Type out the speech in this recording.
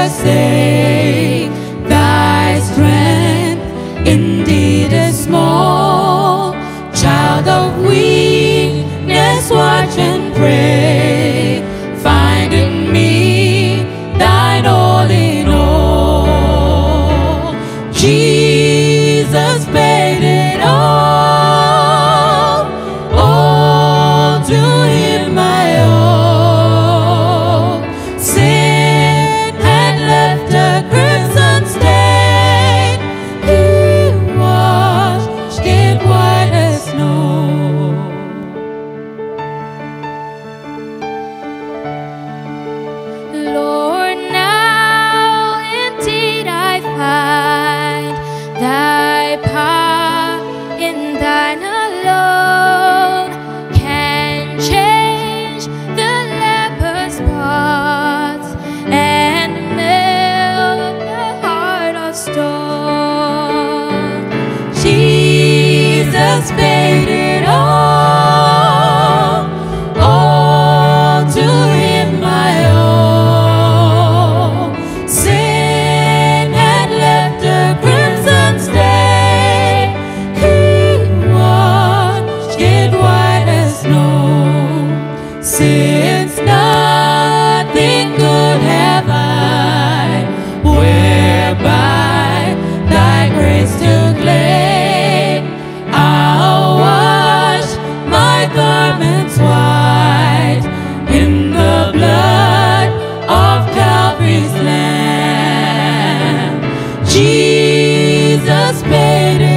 forsake. Thy strength indeed is small. Child of weakness, watch and pray. Find in me thine all in all. Jesus paid it all to him I owe. Sin had left a crimson stain. He washed it white as snow. Lord, now indeed I find thy power in thine alone can change the leper's spots and melt the heart of stone. Jesus paid it all to him I owe. Sin had left a crimson stain. He washed it white as snow. Since nothing good have I, whereby thy grace took lay, I'll wash my garments white in the blood of Calvary's Lamb. Jesus paid it